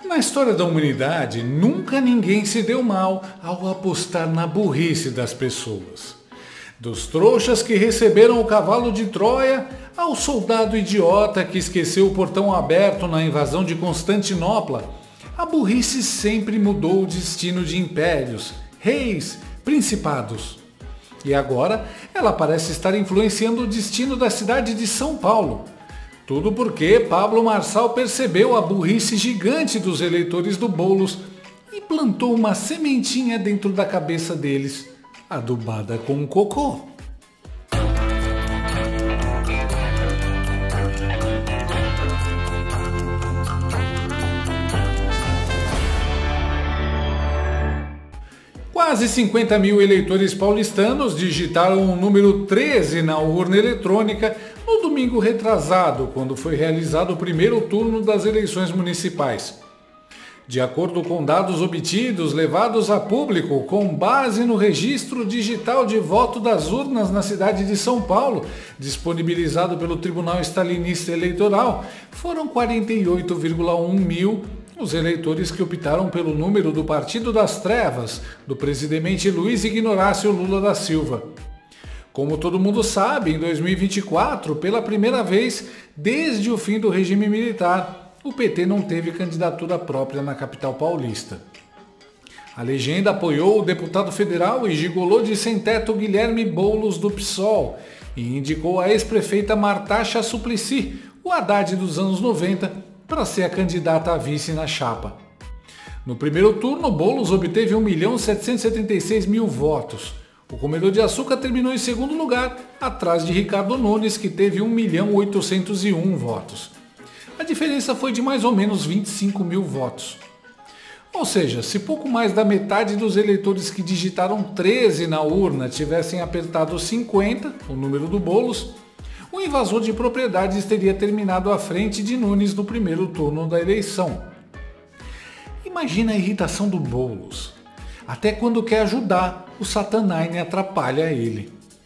Na história da humanidade, nunca ninguém se deu mal ao apostar na burrice das pessoas. Dos trouxas que receberam o cavalo de Troia, ao soldado idiota que esqueceu o portão aberto na invasão de Constantinopla, a burrice sempre mudou o destino de impérios, reis, principados. E agora ela parece estar influenciando o destino da cidade de São Paulo. Tudo porque Pablo Marçal percebeu a burrice gigante dos eleitores do Boulos e plantou uma sementinha dentro da cabeça deles, adubada com cocô. Quase 50 mil eleitores paulistanos digitaram o número 13 na urna eletrônica no domingo retrasado, quando foi realizado o primeiro turno das eleições municipais. De acordo com dados obtidos levados a público com base no registro digital de voto das urnas na cidade de São Paulo, disponibilizado pelo Tribunal Stalinista Eleitoral, foram 48,1 mil os eleitores que optaram pelo número do Partido das Trevas, do presidente Luiz Ignorácio Lula da Silva. Como todo mundo sabe, em 2024, pela primeira vez desde o fim do regime militar, o PT não teve candidatura própria na capital paulista. A legenda apoiou o deputado federal e gigolô de sem-teto Guilherme Boulos do PSOL e indicou a ex-prefeita Martaxa Suplicy, o Haddad dos anos 90, para ser a candidata a vice na chapa. No primeiro turno, Boulos obteve 1.776.000 votos. O comedor de açúcar terminou em segundo lugar, atrás de Ricardo Nunes, que teve 1.801.000 votos. A diferença foi de mais ou menos 25 mil votos. Ou seja, se pouco mais da metade dos eleitores que digitaram 13 na urna tivessem apertado 50, o número do Boulos, o invasor de propriedades teria terminado à frente de Nunes no primeiro turno da eleição. Imagina a irritação do Boulos. Até quando quer ajudar, o Satanine atrapalha ele.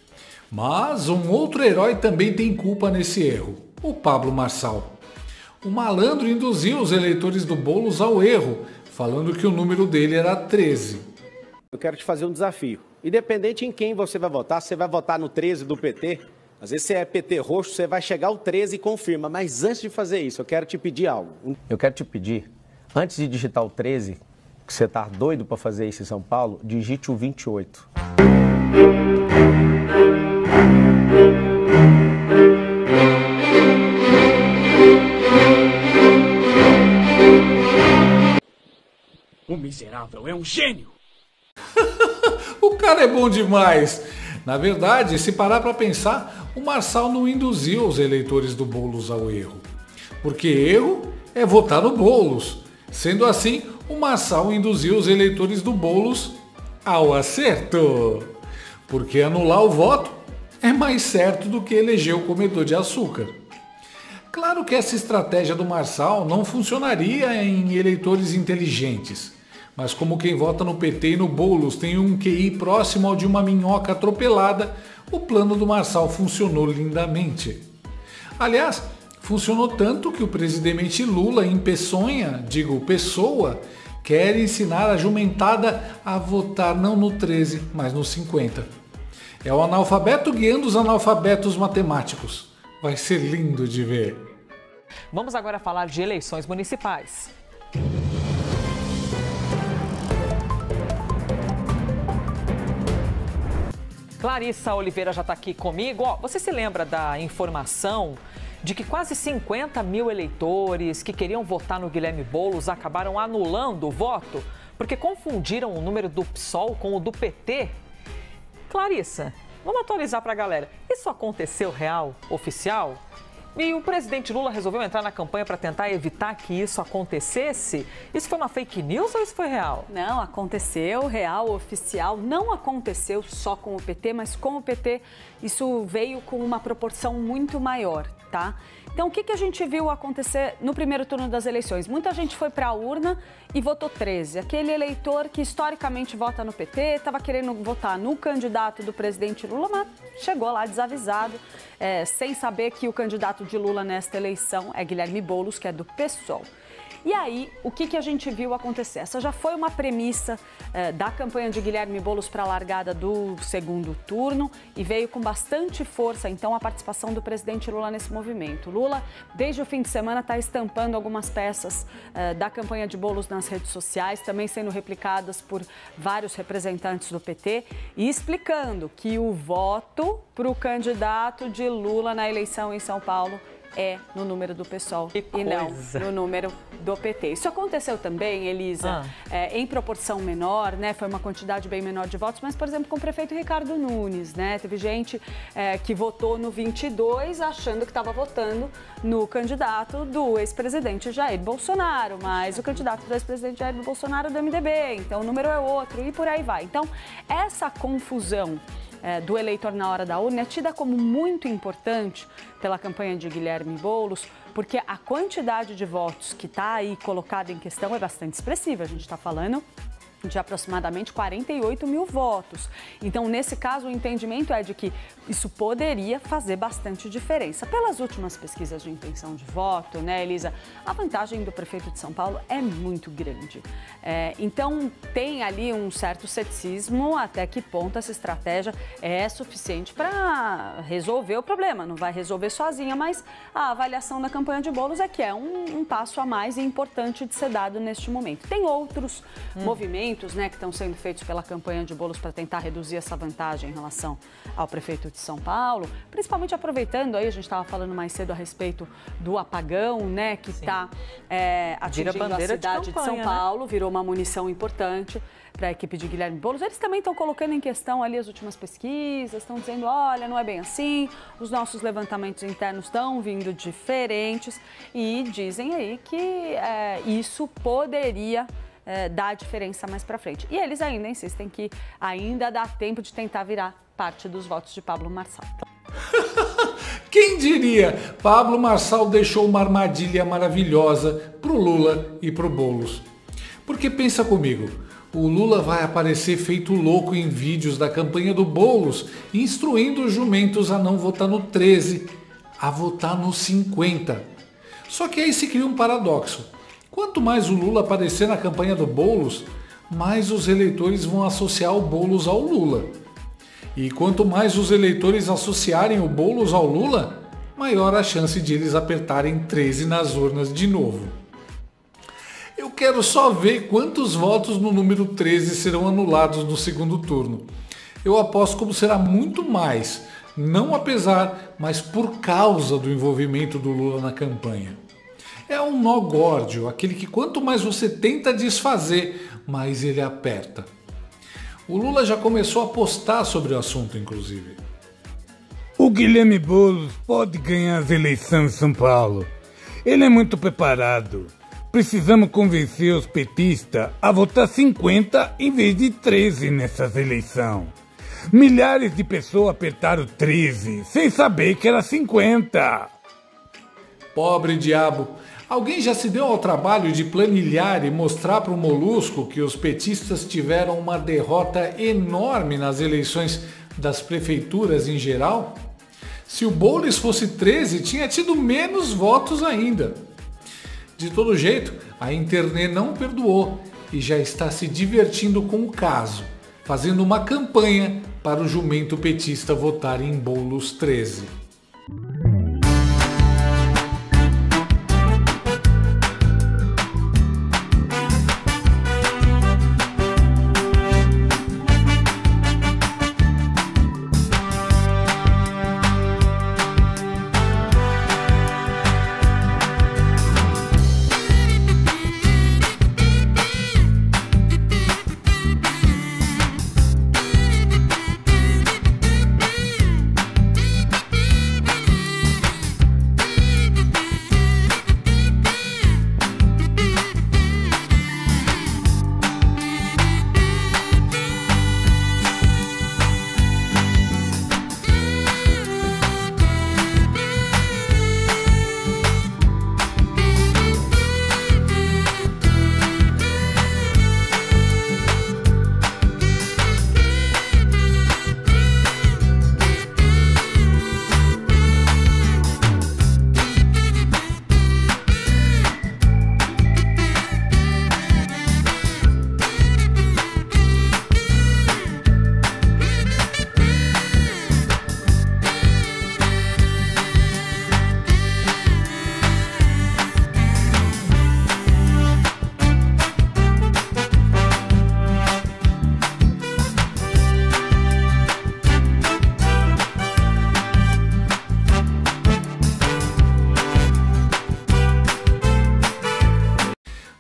Mas um outro herói também tem culpa nesse erro, o Pablo Marçal. O malandro induziu os eleitores do Boulos ao erro, falando que o número dele era 13. Eu quero te fazer um desafio. Independente em quem você vai votar no 13 do PT, às vezes você é PT roxo, você vai chegar ao 13 e confirma. Mas antes de fazer isso, eu quero te pedir algo. Eu quero te pedir, antes de digitar o 13, que você tá doido para fazer isso em São Paulo, digite o 28. O miserável é um gênio! O cara é bom demais! Na verdade, se parar para pensar, o Marçal não induziu os eleitores do Boulos ao erro. Porque erro é votar no Boulos. Sendo assim, o Marçal induziu os eleitores do Boulos ao acerto. Porque anular o voto é mais certo do que eleger o comedor de açúcar. Claro que essa estratégia do Marçal não funcionaria em eleitores inteligentes. Mas como quem vota no PT e no Boulos tem um QI próximo ao de uma minhoca atropelada, o plano do Marçal funcionou lindamente. Aliás, funcionou tanto que o presidente Lula em Pessoa, quer ensinar a jumentada a votar não no 13, mas no 50. É o analfabeto guiando os analfabetos matemáticos. Vai ser lindo de ver. Vamos agora falar de eleições municipais. Clarissa Oliveira já está aqui comigo. Você se lembra da informação de que quase 50 mil eleitores que queriam votar no Guilherme Boulos acabaram anulando o voto porque confundiram o número do PSOL com o do PT? Clarissa, vamos atualizar para a galera. Isso aconteceu real, oficial? E o presidente Lula resolveu entrar na campanha para tentar evitar que isso acontecesse? Isso foi uma fake news ou isso foi real? Não, aconteceu, real, oficial. Não aconteceu só com o PT, mas com o PT isso veio com uma proporção muito maior, tá? Então, o que a gente viu acontecer no primeiro turno das eleições? Muita gente foi para a urna e votou 13. Aquele eleitor que historicamente vota no PT, estava querendo votar no candidato do presidente Lula, mas chegou lá desavisado, sem saber que o candidato de Lula nesta eleição é Guilherme Boulos, que é do PSOL. E aí, o que a gente viu acontecer? Essa já foi uma premissa da campanha de Guilherme Boulos para a largada do segundo turno e veio com bastante força, então, a participação do presidente Lula nesse movimento. Lula, desde o fim de semana, está estampando algumas peças da campanha de Boulos nas redes sociais, também sendo replicadas por vários representantes do PT e explicando que o voto para o candidato de Lula na eleição em São Paulo é no número do PSOL e não no número do PT. Isso aconteceu também, Elisa, em proporção menor, né? Foi uma quantidade bem menor de votos, mas, por exemplo, com o prefeito Ricardo Nunes, né? Teve gente que votou no 22 achando que estava votando no candidato do ex-presidente Jair Bolsonaro, mas o candidato do ex-presidente Jair Bolsonaro é do MDB, então o número é outro e por aí vai. Então, essa confusão do eleitor na hora da urna é tida como muito importante pela campanha de Guilherme Boulos, porque a quantidade de votos que está aí colocada em questão é bastante expressiva. A gente está falando de aproximadamente 48 mil votos. Então, nesse caso, o entendimento é de que isso poderia fazer bastante diferença. Pelas últimas pesquisas de intenção de voto, né, Elisa, a vantagem do prefeito de São Paulo é muito grande. Então, tem ali um certo ceticismo até que ponto essa estratégia é suficiente para resolver o problema. Não vai resolver sozinha, mas a avaliação da campanha de Boulos é que é um passo a mais e importante de ser dado neste momento. Tem outros movimentos, né, que estão sendo feitos pela campanha de Boulos para tentar reduzir essa vantagem em relação ao prefeito de São Paulo, principalmente aproveitando aí, a gente estava falando mais cedo a respeito do apagão, né, que está atingindo a cidade de São Paulo, virou uma munição importante para a equipe de Guilherme Boulos. Eles também estão colocando em questão ali as últimas pesquisas, estão dizendo, olha, não é bem assim, os nossos levantamentos internos estão vindo diferentes e dizem aí que isso poderia dar diferença mais para frente. E eles ainda insistem que ainda dá tempo de tentar virar parte dos votos de Pablo Marçal. Quem diria? Pablo Marçal deixou uma armadilha maravilhosa pro Lula e pro Boulos. Porque pensa comigo, o Lula vai aparecer feito louco em vídeos da campanha do Boulos, instruindo os jumentos a não votar no 13, a votar no 50. Só que aí se cria um paradoxo. Quanto mais o Lula aparecer na campanha do Boulos, mais os eleitores vão associar o Boulos ao Lula. E quanto mais os eleitores associarem o Boulos ao Lula, maior a chance de eles apertarem 13 nas urnas de novo. Eu quero só ver quantos votos no número 13 serão anulados no segundo turno. Eu aposto como será muito mais, não apesar, mas por causa do envolvimento do Lula na campanha. É um nó górdio, aquele que quanto mais você tenta desfazer, mais ele aperta. O Lula já começou a postar sobre o assunto, inclusive. O Guilherme Boulos pode ganhar as eleições em São Paulo. Ele é muito preparado. Precisamos convencer os petistas a votar 50 em vez de 13 nessas eleições. Milhares de pessoas apertaram 13 sem saber que era 50. Pobre diabo. Alguém já se deu ao trabalho de planilhar e mostrar para o Molusco que os petistas tiveram uma derrota enorme nas eleições das prefeituras em geral? Se o Boulos fosse 13, tinha tido menos votos ainda. De todo jeito, a internet não perdoou e já está se divertindo com o caso, fazendo uma campanha para o jumento petista votar em Boulos 13.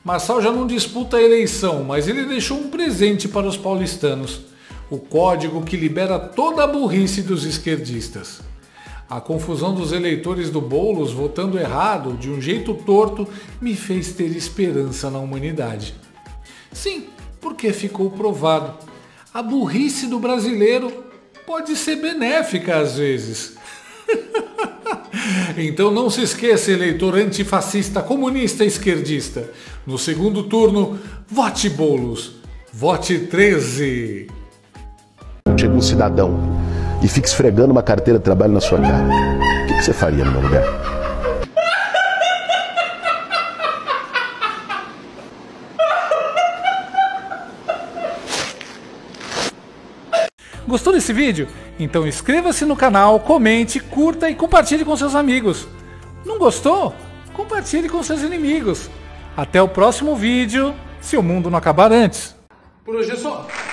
Marçal já não disputa a eleição, mas ele deixou um presente para os paulistanos. O código que libera toda a burrice dos esquerdistas. A confusão dos eleitores do Boulos votando errado, de um jeito torto, me fez ter esperança na humanidade. Sim, porque ficou provado. A burrice do brasileiro pode ser benéfica às vezes. Então não se esqueça, eleitor antifascista, comunista e esquerdista. No segundo turno, vote Boulos. Vote 13. Chega um cidadão e fica esfregando uma carteira de trabalho na sua cara. O que você faria no meu lugar? Gostou desse vídeo? Então inscreva-se no canal, comente, curta e compartilhe com seus amigos. Não gostou? Compartilhe com seus inimigos. Até o próximo vídeo, se o mundo não acabar antes. Por hoje é só.